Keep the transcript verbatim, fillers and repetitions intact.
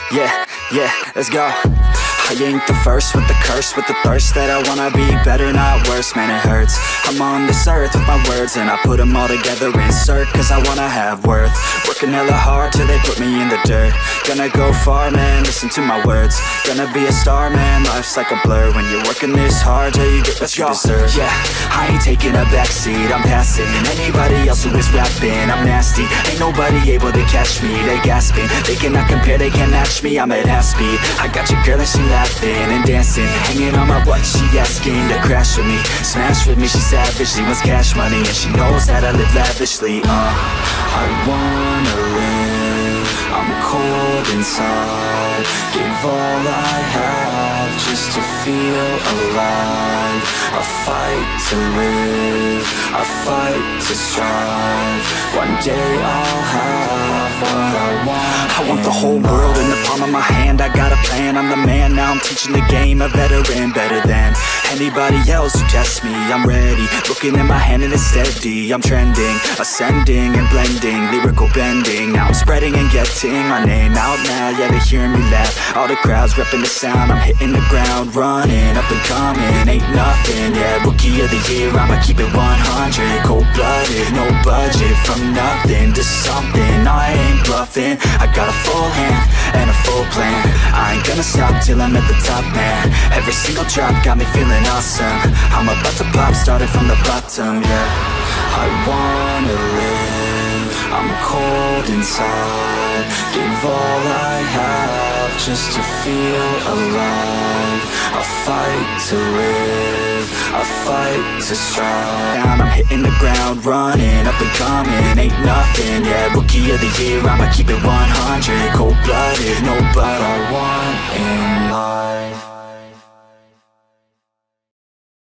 Yeah, yeah, let's go. I ain't the first with the curse, with the thirst that I wanna be better, not worse, man it hurts. I'm on this earth with my words and I put them all together, insert, cause I wanna have worth. Working hella hard till they put me in the dirt. Gonna go far, man, listen to my words. Gonna be a star, man, life's like a blur. When you're working this hard till you get what you deserve. Yeah, I ain't taking a backseat, I'm passing anybody else who is rapping. I'm nasty, ain't nobody able to catch me. They gasping, they cannot compare, they can't match me. I'm at half speed, I got your girl and she laughing and dancing, hanging on my butt, she asking to crash with me, smash with me, she savage, she wants cash money, and she knows that I live lavishly. Uh, I wanna live, I'm cold inside, give all I have just to feel alive. I fight to live, I fight to strive, one day I'll have what I want. I want the whole world in the palm of my hand, I got a plan, I'm the man, now I'm teaching the game, a veteran, better than anybody else who tests me. I'm ready, looking at my hand and it's steady. I'm trending, ascending and blending, lyrical bending. Now I'm spreading and getting my name out now. Yeah, they hearing me laugh, all the crowds repping the sound. I'm hitting the ground, running, up and coming, ain't nothing. Yeah, rookie of the year, I'ma keep it one hundred. Cold-blooded, no budget, from nothing to something. I ain't bluffing, I got a full hand and a full plan. I ain't gonna stop till I'm at the top, man. Every single drop got me feeling awesome. I'm about to pop, started from the bottom, yeah. I wanna live, I'm cold inside, give all I have just to feel alive. I fight to live, I fight to strive. Down, I'm hitting the ground, running, up and coming, ain't nothing. Yeah, rookie of the year, I'ma keep it one hundred. Cold-blooded, no but I want in life.